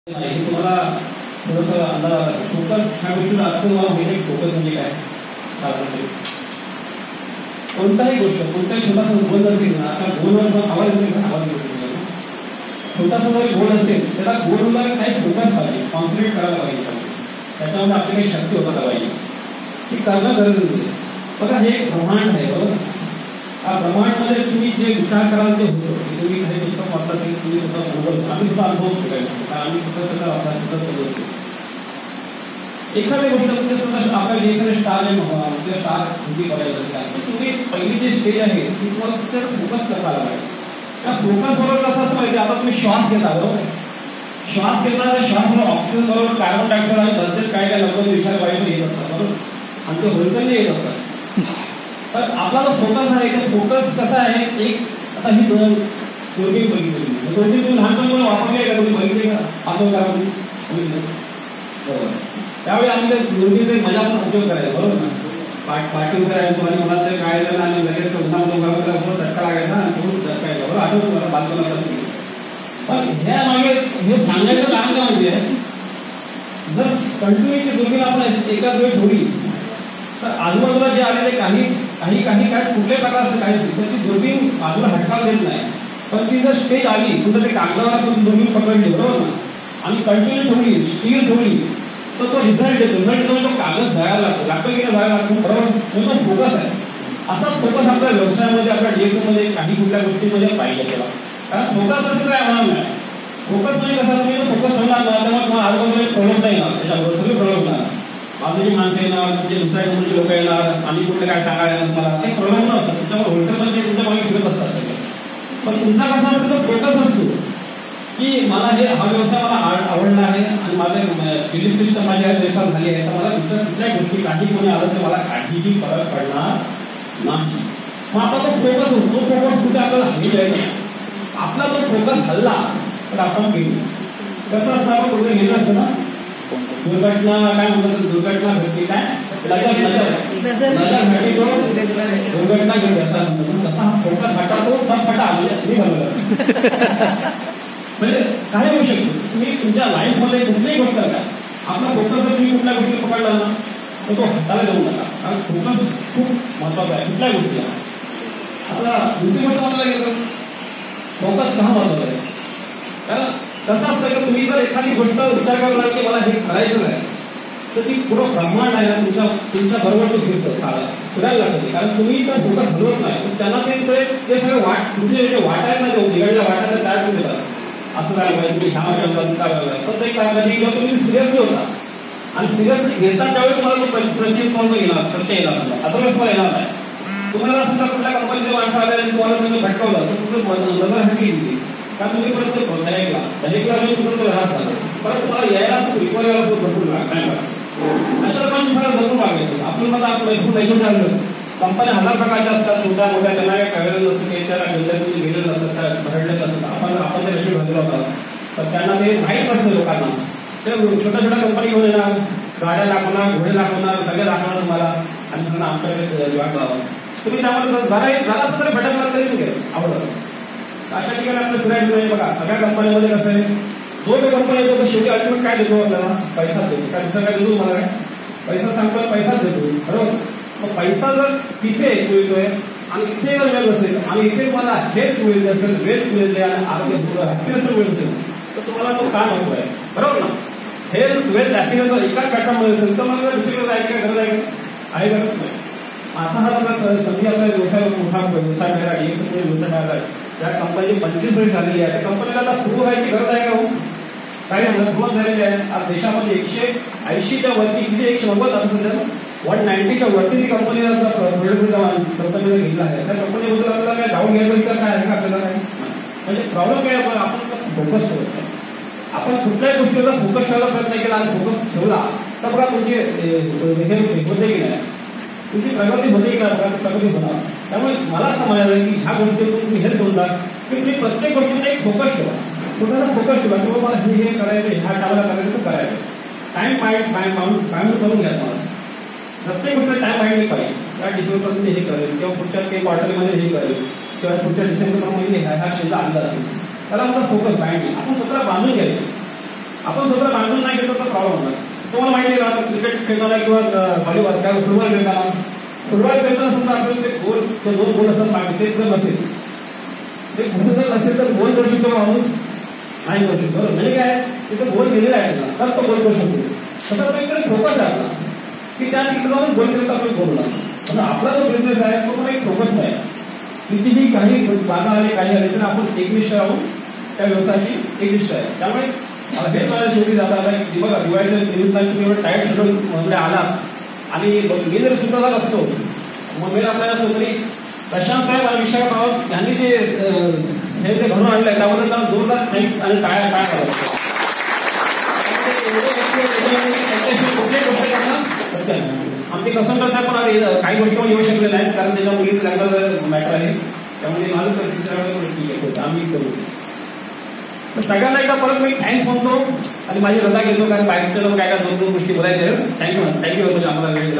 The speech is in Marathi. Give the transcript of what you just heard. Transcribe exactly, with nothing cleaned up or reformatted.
हे तुम्हाला थोडंसं अंदाज फोकस ह्या गोष्टीचा अर्थ तुम्हाला माहिती आहे. फोकस म्हणजे काय? कोणताही गोष्ट कोणताही छोटासा गोल असेल ना, आता गोलवर आवाज येतो आवाज येतो छोटासा जरी गोल असेल त्याला गोलला काही फोकस पाहिजे, कॉन्सन्ट्रेट करायला पाहिजे, त्याच्यामध्ये आपली काही शक्ती होता पाहिजे, ती करणं गरजेचं आहे. बघा हे एक ब्रह्मांड आहे बरोबर. हा ब्रह्मांडमध्ये तुम्ही जे विचार कराल ते होतं. तुम्ही काही पुस्तक वाचता असेल तुम्ही सुद्धा अनुभव आम्ही सुद्धा अनुभव केला आम्ही सुद्धा त्याचा अभ्यास सुद्धा करत असतो. एखाद्या गोष्ट म्हणजे सुद्धा आपल्याला जे सगळे स्टार आहे किंवा स्टार कृती करायला लागतात तुम्ही पहिली जी स्टेज आहे ती तुम्हाला फक्त फोकस करायला पाहिजे. त्या फोकस बरोबर कसं असं पाहिजे. आता तुम्ही श्वास घेता बरोबर, श्वास घेता त्या श्वास बरोबर ऑक्सिजन बरोबर कार्बन डायऑक्साईड आणि बरेच काय काय लवकर विषारी वायू येत असतात बरोबर, आणि ते होलसेल येत असतात. तर आपला जो फोकस आहे तो फोकस कसा आहे. एक आता ही दोन दोन्ही बघितली दोन्ही तुम्ही लहानपणी वापरले का तुम्ही बघितले का आपण करा बरोबर. त्यावेळी आम्ही त्या दोन्हीचे मजा पण उपयोग करायचा बरोबर ना. पाठ पाठी करायचो आणि मला ते काय झालं आणि लगेच उन्हामध्ये चटका लागायचा आणि तो दसकायचा बरोबर. आठवतो मला बालपणात. पण ह्या मागे हे सांगायचं कारण काय म्हणजे जर कंटिन्यू दोन्हीला आपण एकाच वेळ ठेवली तर आजूबाजूला जे आलेले काही काही काही काय कुठल्या प्रकारचं काही तर ती दुर्बीण बाजूला हटकायला देत नाही. पण ती जर स्टेज आली तुमचं ते कागदावर पण दुर्बीण पकडली बरोबर ना आणि कंटिन्यू ठेवली स्टील ठेवली तर तो रिझल्ट देतो. रिझल्ट देतो तो कागद जायला लागतो लागतो की नाही जायला लागतो बरोबर. तो फोकस आहे. असाच फोकस आपल्या व्यवसायामध्ये आपल्या डीएसमध्ये काही कुठल्या गोष्टीमध्ये पाहिजे केला. कारण फोकस असं काय होणार नाही. फोकस म्हणजे कसं तुम्ही फोकस ठेवणार ना त्यामुळे तुम्हाला आजूबाजूला प्रॉब्लेम नाही येणार, त्याच्याबरोबर सगळे प्रॉब्लेम होणार. बाजूची माणसं येणार तुमचे दुसऱ्या कंपनीचे लोक येणार आणि कुठे काय सांगायला तुम्हाला ते प्रॉब्लेम नसतात. त्याच्यामुळे होलसेलमध्ये तुमच्या मागे फिरत असतात सगळे. पण तुमचा कसा असतो तो फोकस असतो की मला हे हा व्यवसाय मला आवडला आहे आणि माझं बिलीफ सिस्टम माझ्या देशात झाली आहे तर मला दुसऱ्या कुठल्या गोष्टी काही कोणी आलं तर मला काहीही फरक पडणार नाही. मग आता तो फोकस होतो. तो फोकस कुठे आपल्याला हल्ली जायचा. आपला तो फोकस हल्ला तर आपण गेलो. कसं असतं आपण कुठे गेलं असतं ना दुर्घटना काय म्हणतात दुर्घटना घडली काय नजर नजर नजर घडली तो दुर्घटना घडली असतात. तसा हा फोकस हटातो सब फटा म्हणजे म्हणजे काय होऊ शकतो. तुम्ही तुमच्या लाईफमध्ये कुठलीही गोष्ट करा आपला फोकस जर तुम्ही कुठल्या गोष्टी पकडला ना तर तो हटायला देऊ नका. कारण फोकस खूप महत्वाचा आहे कुठल्या गोष्टीला. आता दुसरी गोष्ट आपल्याला घेतो फोकस का महत्वाचा आहे. कारण कसं असतं की तुम्ही जर एखादी गोष्ट विचार करायला की मला हे करायचं नाही तर ती पुरं ब्रह्मांड आहे ना तुमच्या तुमच्या बरोबर तो फिरतं साधा फिरायला लागतं. कारण तुम्ही तर फोकस हलवत नाही तर त्यांना ते ते सगळं वाट तुमचे जे वाट आहेत ना ते बिघडल्या वाटायला तयार करून देतात. असं झालं पाहिजे तुम्ही ह्या वाट्याला फक्त एक काय कधी जेव्हा तुम्ही सिरियसली होता आणि सिरियसली घेतात त्यावेळी तुम्हाला तो प्रचित येणार प्रत्यय येणार अदरवाईज तुम्हाला येणार नाही. तुम्हाला समजा कुठल्या कंपनीचे माणसं आले आणि तुम्हाला तुम्ही भटकवलं तर तुम्ही नजर हटली गेली का तुम्ही परत ते दहेकला दहेकला म्हणजे तुमचं राहत झालं परत तुम्हाला यायला रिकवर यायला भरपूर काय अशा लोकांची फार भरपूर मागायचं. आपण मला आपण पैसे झालं कंपन्या हजार प्रकारच्या असतात छोट्या मोठ्या त्यांना काय कळलेलं नसतं की त्याला गेलं गेलेलं नसतं भरडलेलं नसतं. आपण आपण ते रेशो भरलेलं होता तर त्यांना ते माहीत असतं लोकांना. ते छोट्या छोट्या कंपनी घेऊन येणार गाड्या दाखवणार घोडे दाखवणार सगळे दाखवणार तुम्हाला आणि त्यांना आमच्याकडे जॉब लावा. तुम्ही त्यामध्ये जरा जरा असं तरी भटकला तरी नाही आवडत. अशा ठिकाणी आपल्याला फिरायचं नाही. बघा सगळ्या कंपन्यांमध्ये कसं आहे जो जो कंपनी येतो तो शेवटी अल्टिमेट काय देतो आपल्याला पैसाच देतो. काय दुसरं काय देतो मला काय पैसा सांगतो पैसाच देतो बरोबर. मग पैसा जर तिथे मिळतोय आणि इथे जर वेळ असेल आणि इथे मला हेल्थ मिळते असेल वेल्थ मिळते आणि आरोग्य हॅपीनेस मिळते तर तुम्हाला तो काय नको आहे बरोबर ना. हेल्थ वेल्थ हॅपीनेस जर एकाच पॅटर्नमध्ये असेल तर मला दुसरीकडे जायची काय गरज आहे आहे गरज नाही. असा हा आपला संधी आपला व्यवसाय मोठा व्यवसाय मिळाला एक सगळे व्यवसाय मिळाला त्या कंपनीची पंचवीस वर्ष झालेली आहे. त्या कंपनीला सुरू व्हायची गरज आहे का हो काही सुरुवात झालेली आहे. आज देशामध्ये एकशे ऐंशीच्या वरती किती एकशे नव्वद असं सध्या वन नाईन्टीच्या वरती ती कंपनी कंपनीला घेतला आहे. त्या कंपनीबद्दल आपल्याला काय डाऊन घ्यायचं तर काय आहे का आपल्याला काय म्हणजे प्रॉब्लेम काय आपण आपण फोकस ठेवतो. आपण कुठल्याही गोष्टीचा फोकस ठेवायला प्रयत्न केला आणि फोकस ठेवला तर बघा तुमची हे होते की नाही तुमची प्रगती होते की नाही प्रगती होणार. त्यामुळे मला असं म्हणायचं की ह्या गोष्टीतून तुम्ही हेच बोलता की तुम्ही प्रत्येक गोष्टीचा एक फोकस ठेवा. कुणाला फोकस ठेवा किंवा मला हे हे करायचं ह्या टायमाला करायचं तर करायचं. टाइम पाईट टाइम माऊंट काउंट करून घ्या. मला प्रत्येक गोष्ट टाइम माइंडली पाहिजे. या डिसेंबरमध्ये हे करेल किंवा पुढच्या काही क्वार्टरमध्ये हे करेल किंवा पुढच्या डिसेंबरमध्ये ह्या ह्या स्टेजला आणला असेल त्याला माझा फोकस पाहिजे. आपण स्वतःला बांधून घ्यायचं आपण स्वतः बांधून नाही घेतो तर प्रॉब्लेम होणार. तुम्हाला माहिती आहे आता क्रिकेट खेळताना किंवा व्हॉलीबॉल काय फुटबॉल खेळताना फुटबॉल खेळताना समजा आपल्याला ते गोल ते दोन गोल असतात मागे ते जर नसेल ते कुठे जर नसेल तर गोल करू शकतो माणूस नाही करू शकतो. बरोबर म्हणजे काय तिथं गोल केलेला आहे ना तर तो गोल करू शकतो. तसं आपण इकडे फोकस आहे आपला की त्या तिकडे जाऊन गोल करता आपण गोल लागतो. पण आपला जो बिझनेस आहे तो पण एक फोकस आहे. कितीही काही बाधा आले काही आले तर आपण एकनिष्ठ राहून त्या व्यवसायाची एकनिष्ठ आहे. त्यामुळे मला हेच मला शेवटी जाता आता की बघा दिवाळीच्या निमित्ताने तुम्ही एवढं टाईट शेड्यूल मध्ये आला आणि मी जर सुद्धा असतो मग मी आपल्याला तरी प्रशांत साहेब आणि विशाखा रावत यांनी जे हे जे घडून आणलंय त्याबद्दल त्यांना जोरदार थँक्स आणि टाळ्या टाळ्या करायचं. कुठल्याही गोष्टी करणार आमचे कस्टमर साहेब पण आज काही गोष्टी येऊ शकले नाहीत कारण त्याच्या मुलीचं लग्नाचं मॅटर आहे. त्यामुळे माझं परिस्थिती ठीक आहे आम्ही करू. सगळ्यांना एकदा परत मी थँक्स म्हणतो आणि माझी रजा घेतो कारण बाहेरच्या लोक काय काय दोन दोन गोष्टी बोलायच्या आहेत. थँक्यू थँक्यू आम्हाला